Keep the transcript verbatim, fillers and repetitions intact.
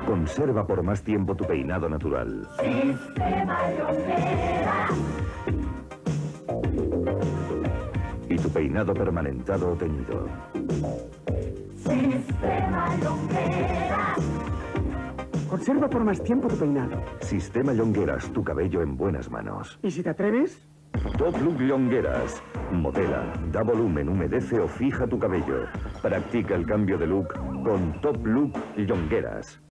Conserva por más tiempo tu peinado natural. Sistema Llongueras. Y tu peinado permanentado o teñido. Sistema Llongueras. Conserva por más tiempo tu peinado. Sistema Llongueras, tu cabello en buenas manos. ¿Y si te atreves? Top Look Llongueras. Modela, da volumen, humedece o fija tu cabello. Practica el cambio de look con Top Look Llongueras.